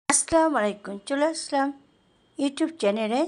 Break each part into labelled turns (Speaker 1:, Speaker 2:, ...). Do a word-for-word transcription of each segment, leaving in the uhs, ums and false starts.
Speaker 1: আসসালামু আলাইকুম। চলে আসলাম ইউটিউব চ্যানেলে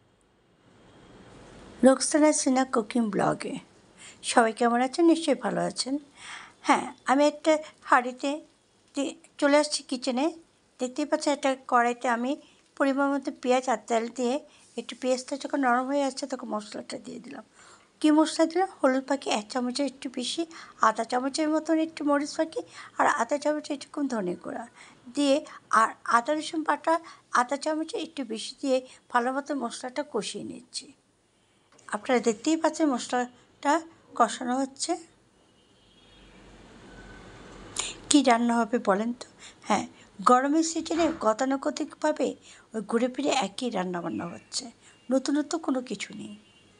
Speaker 1: রোকসানা সিনহা কুকিং ব্লগে। সবাই কেমন আছেন? নিশ্চয়ই ভালো আছেন। হ্যাঁ, আমি একটা হাঁড়িতে চলে আসছি কিচেনে। দেখতেই পাচ্ছেন একটা কড়াইতে আমি পরিমাণ মতো পেঁয়াজ আর তেল দিয়ে একটু পেঁয়াজটা যখন নরম হয়ে আসছে তখন মশলাটা দিয়ে দিলাম। কী মশলা দিলাম? হলুদ পাখি এক চামচের একটু বেশি, আধা চামচের মতন একটু মরিচ পাখি আর আধা চামচ একটু ধনে গুঁড়া দিয়ে আর আদা রসুন বাটা আধা চামচের একটু বেশি দিয়ে ভালো মতো মশলাটা কষিয়ে নিচ্ছি। আপনারা দেখতেই পাচ্ছেন মশলাটা কষানো হচ্ছে। কী রান্না হবে বলেন তো? হ্যাঁ, গরমের সিজনে গতানুগতিকভাবে ওই ঘুরে ফিরে একই রান্নাবান্না হচ্ছে, নতুনত্ব কোনো কিছু নেই।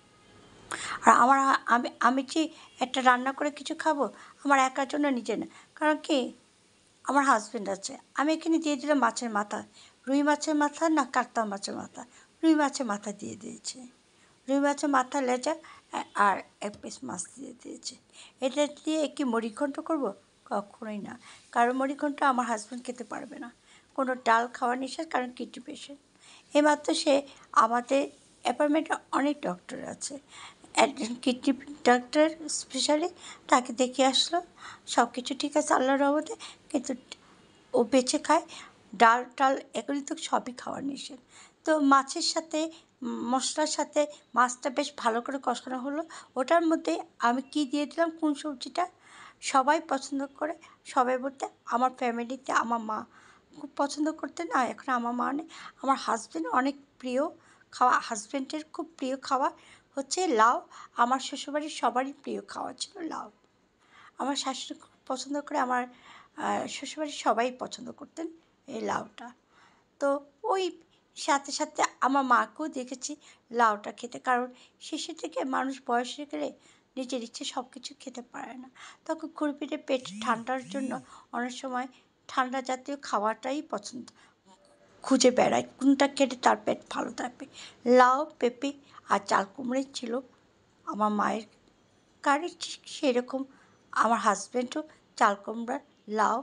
Speaker 1: আর আমার আমি আমি যে একটা রান্না করে কিছু খাবো আমার একার জন্য নিজে না, কারণ কি আমার হাজব্যান্ড আছে। আমি এখানে দিয়ে দিলাম মাছের মাথা, রুই মাছের মাথা না কাতলা মাছের মাথা, রুই মাছের মাথা দিয়ে দিয়েছি। রুই মাছের মাথা লেজা আর এক পিস মাছ দিয়ে দিয়েছি। এটা দিয়ে কি মুড়িঘণ্ট করবো? কখনোই না, কারণ মুড়িঘণ্ট আমার হাজব্যান্ড খেতে পারবে না। কোনো ডাল খাওয়া নিষেধ, কারণ কিডনি পেশেন্ট। এইমাত্র সে আমাদের অ্যাপার্টমেন্টে অনেক ডক্টর আছে, একজন কিডনি ডাক্তার স্পেশালি, তাকে দেখে আসলো। সব কিছু ঠিক আছে আল্লাহর রহমতে, কিন্তু ও বেঁচে খায়। ডাল টাল এগুলি তো সবই খাওয়ার নিষেধ। তো মাছের সাথে মশলার সাথে মাছটা বেশ ভালো করে কষানো হলো। ওটার মধ্যে আমি কি দিয়ে দিলাম, কোন সবজিটা সবাই পছন্দ করে, সবাই বলতে আমার ফ্যামিলিতে আমার মা খুব পছন্দ করতেন, আর এখন আমার মা নেই, আমার হাজব্যান্ড অনেক প্রিয় খাওয়া, হাজব্যান্ডের খুব প্রিয় খাওয়া হচ্ছে লাউ। আমার শ্বশুরবাড়ির সবারই প্রিয় খাওয়া ছিল লাউ। আমার শাশুড়ি খুব পছন্দ করে, আমার শ্বশুরবাড়ির সবাই পছন্দ করতেন এই লাউটা। তো ওই সাথে সাথে আমার মাকেও দেখেছি লাউটা খেতে, কারণ শেষের থেকে মানুষ বয়স হয়ে গেলে নিজের ইচ্ছে সব কিছু খেতে পারে না, তখন ঘুরপিটে পেট ঠান্ডার জন্য অনেক সময় ঠান্ডা জাতীয় খাওয়াটাই পছন্দ খুঁজে বেড়ায়, কোনটা খেলে তার পেট ভালো থাকবে। লাউ, পেঁপে আর চাল কুমড়োই ছিল আমার মায়ের কারি, সেরকম আমার হাজব্যান্ডও চাল কুমড়া, লাউ।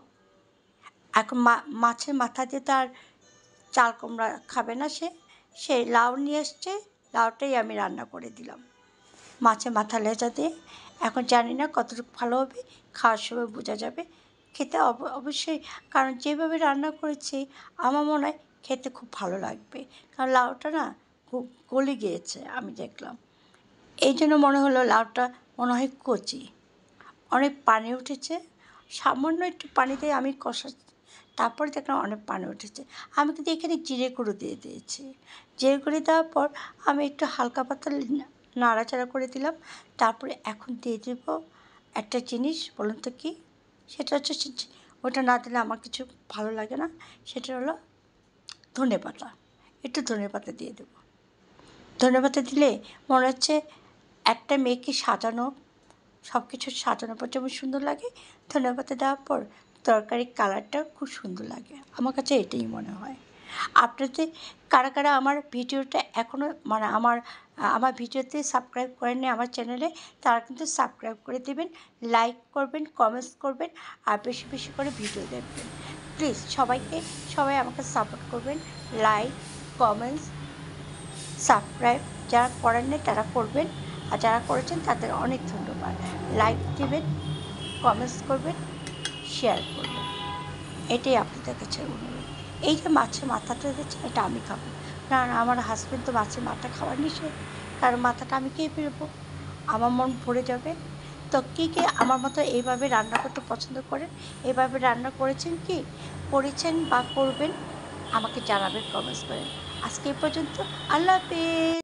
Speaker 1: এখন মা মাছের মাথা দিয়ে তো আর চাল কুমড়া খাবে না, সে সে লাউ নিয়ে এসছে, লাউটাই আমি রান্না করে দিলাম মাছের মাথা লেজা দিয়ে। এখন জানি না কতটুকু ভালো হবে, খাওয়ার সময় বোঝা যাবে। খেতে অবশ্যই, কারণ যেভাবে রান্না করেছি আমার মনে হয় খেতে খুব ভালো লাগবে, কারণ লাউটা না খুব গলে গিয়েছে আমি দেখলাম। এই জন্য মনে হলো লাউটা মনে হয় কচি, অনেক পানি উঠেছে। সামান্য একটু পানিতে আমি কষা, তারপরে দেখলাম অনেক পানি উঠেছে। আমি কিন্তু এখানে জিরে গুঁড়ো দিয়ে দিয়েছি। জিরে গুঁড়ো দেওয়ার পর আমি একটু হালকা পাতলা নাড়াচাড়া করে দিলাম। তারপরে এখন দিয়ে দেব একটা জিনিস, বলুন তো কী? সেটা হচ্ছে, ওটা না দিলে আমার কিছু ভালো লাগে না, সেটা হলো ধনে পাতা। একটু ধনে পাতা দিয়ে দেবো। ধনে পাতা দিলে মনে হচ্ছে একটা মেয়েকে সাজানো, সব কিছু সাজানোর পর যেমন সুন্দর লাগে, ধনে পাতা দেওয়ার পর তরকারির কালারটাও খুব সুন্দর লাগে। আমার কাছে এটাই মনে হয়। আপনাদের কারা কারা আমার ভিডিওটা এখনও মানে আমার আমার ভিডিওতে সাবস্ক্রাইব করেননি আমার চ্যানেলে, তারা কিন্তু সাবস্ক্রাইব করে দেবেন, লাইক করবেন, কমেন্টস করবেন আর বেশি বেশি করে ভিডিও দেখবেন প্লিজ। সবাইকে সবাই আমাকে সাপোর্ট করবেন, লাইক, কমেন্টস, সাবস্ক্রাইব যারা করেন না তারা করবেন, আর যারা করেছেন তাদের অনেক ধন্যবাদ। লাইক দেবেন, কমেন্টস করবেন, শেয়ার করবেন, এটাই আপনাদের কাছে অনুরোধ। এই যে মাছের মাথাটা দিচ্ছে, এটা আমি খাবো, কারণ আমার হাজব্যান্ড তো মাছের মাথা খাওয়ার নিষেধ, কারণ মাথাটা আমি খেয়ে ফেলবো, আমার মন ভরে যাবে। তো কী কে আমার মতো এইভাবে রান্না করতে পছন্দ করেন, এইভাবে রান্না করেছেন কি করেছেন বা করবেন, আমাকে জানাবেন, কমেন্টস করেন। আজকে এই পর্যন্ত, আল্লাহ হাফেজ।